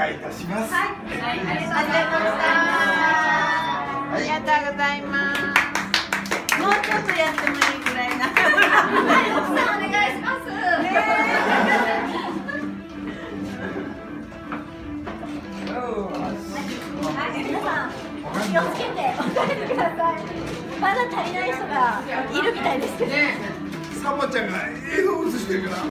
いいたします。 はい、ありがとうございました。ありがとうございます。もうちょっとやってもいいぐらいな。はい、奥さんお願いします。はい、皆さん気をつけてお帰りください。まだ足りない人がいるみたいですけど。 サンマちゃんが映像映してるから。